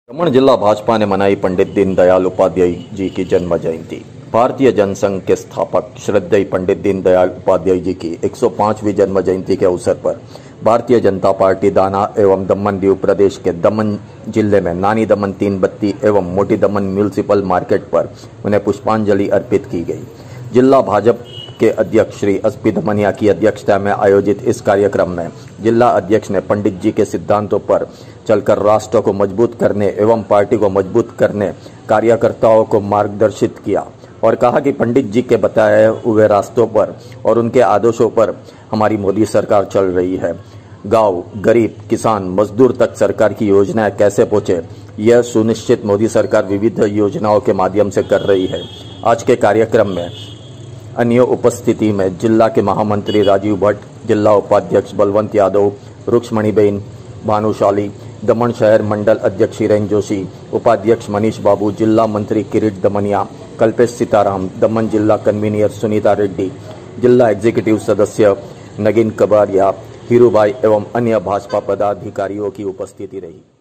दमन जिला भाजपा ने मनाई पंडित दीनदयाल उपाध्याय जी की जन्म जयंती। भारतीय जनसंघ के स्थापक श्रद्धेय पंडित दीनदयाल उपाध्याय जी की 105वीं जन्म जयंती के अवसर पर भारतीय जनता पार्टी दाना एवं दमन दीव प्रदेश के दमन जिले में नानी दमन तीन बत्ती एवं मोटी दमन म्यूनिसिपल मार्केट पर उन्हें पुष्पांजलि अर्पित की गई। जिला भाजपा के अध्यक्ष श्री एसपी धमनिया की अध्यक्षता में आयोजित इस कार्यक्रम में जिला अध्यक्ष ने पंडित जी के सिद्धांतों पर चलकर राष्ट्र को मजबूत करने एवं पार्टी को मजबूत करने कार्यकर्ताओं को मार्गदर्शित किया और कहा कि पंडित जी के बताए हुए रास्तों पर और उनके आदर्शों पर हमारी मोदी सरकार चल रही है। गांव, गरीब, किसान, मजदूर तक सरकार की योजनाएं कैसे पहुंचे, यह सुनिश्चित मोदी सरकार विविध योजनाओं के माध्यम से कर रही है। आज के कार्यक्रम में अन्य उपस्थिति में जिला के महामंत्री राजीव भट्ट, जिला उपाध्यक्ष बलवंत यादव, रुक्ष्मणीबेन भानुशाली, दमन शहर मंडल अध्यक्ष हिरेन जोशी, उपाध्यक्ष मनीष बाबू, जिला मंत्री किरीट दमनिया, कल्पेश सीताराम, दमन जिला कन्वीनर सुनीता रेड्डी, जिला एग्जीक्यूटिव सदस्य नगीन कबारिया, हीरूभाई एवं अन्य भाजपा पदाधिकारियों की उपस्थिति रही।